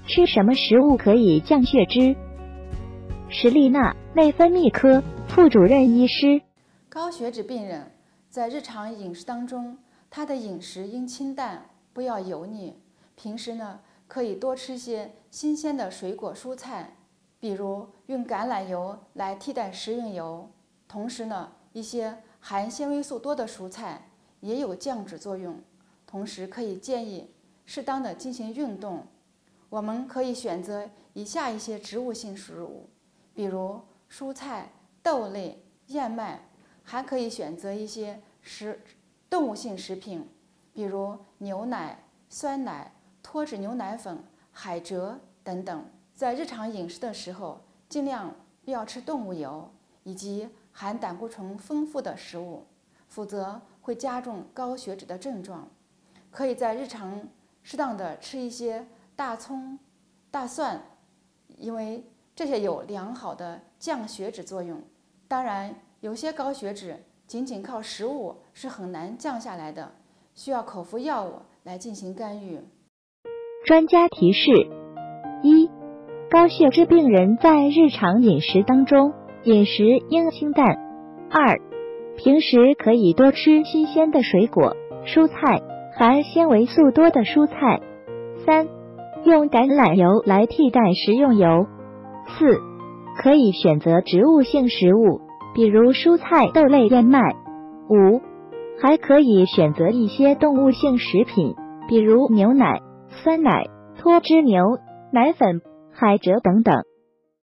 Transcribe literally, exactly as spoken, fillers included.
吃什么食物可以降血脂？史丽娜，内分泌科副主任医师。 高血脂病人在日常饮食当中，他的饮食应清淡，不要油腻。平时呢，可以多吃些新鲜的水果蔬菜，比如用橄榄油来替代食用油。同时呢，一些含纤维素多的蔬菜也有降脂作用。同时可以建议适当的进行运动。我们可以选择以下一些植物性食物，比如蔬菜、豆类、燕麦，还可以选择一些食动物性食品，比如牛奶、酸奶、脱脂牛奶粉、海蜇等等。在日常饮食的时候，尽量不要吃动物油以及含胆固醇丰富的食物，否则会加重高血脂的症状。可以在日常适当的吃一些大葱、大蒜，因为这些有良好的降血脂作用。当然，有些高血脂仅仅靠食物是很难降下来的，需要口服药物来进行干预。 专家提示：一、高血脂病人在日常饮食当中，饮食应清淡。二、平时可以多吃新鲜的水果、蔬菜，含纤维素多的蔬菜。三、用橄榄油来替代食用油。四、可以选择植物性食物，比如蔬菜、豆类、燕麦。五、还可以选择一些动物性食品，比如牛奶、酸奶、脱脂牛奶粉、海蜇等等。